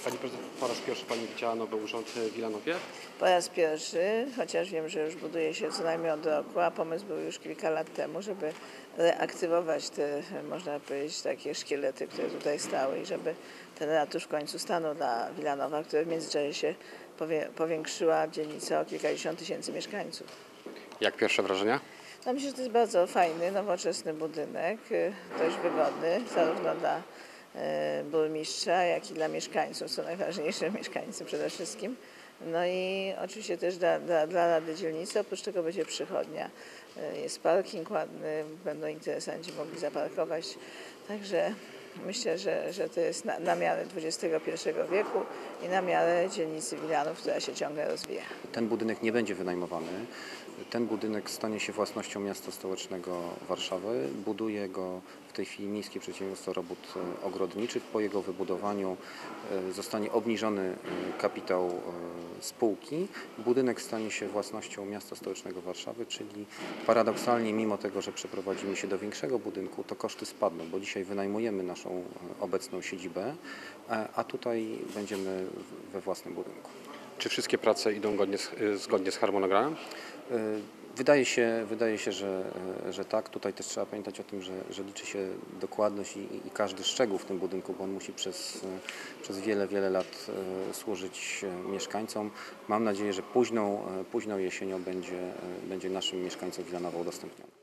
Pani prezydent, po raz pierwszy Pani widziała nowy urząd w Wilanowie? Po raz pierwszy, chociaż wiem, że już buduje się co najmniej od roku, a pomysł był już kilka lat temu, żeby reaktywować te, można powiedzieć, takie szkielety, które tutaj stały i żeby ten ratusz w końcu stanął dla Wilanowa, które w międzyczasie się powiększyła dzielnica o kilkadziesiąt tysięcy mieszkańców. Jak pierwsze wrażenia? No myślę, że to jest bardzo fajny, nowoczesny budynek, dość wygodny, zarówno dla burmistrza, jak i dla mieszkańców, co najważniejsze, mieszkańcy przede wszystkim. No i oczywiście też dla Rady Dzielnicy, oprócz tego będzie przychodnia. Jest parking ładny, będą interesanci mogli zaparkować. Także myślę, że to jest na miarę XXI wieku i na miarę dzielnicy Wilanów, która się ciągle rozwija. Ten budynek nie będzie wynajmowany. Ten budynek stanie się własnością miasta stołecznego Warszawy. Buduje go w tej chwili Miejskie Przedsiębiorstwo Robót Ogrodniczych. Po jego wybudowaniu zostanie obniżony kapitał spółki. Budynek stanie się własnością miasta stołecznego Warszawy, czyli paradoksalnie, mimo tego, że przeprowadzimy się do większego budynku, to koszty spadną, bo dzisiaj wynajmujemy naszą obecną siedzibę, a tutaj będziemy we własnym budynku. Czy wszystkie prace idą zgodnie z harmonogramem? Wydaje się, że tak. Tutaj też trzeba pamiętać o tym, że liczy się dokładność i każdy szczegół w tym budynku, bo on musi przez wiele lat służyć mieszkańcom. Mam nadzieję, że późną jesienią będzie naszym mieszkańcom Wilanowa udostępniony.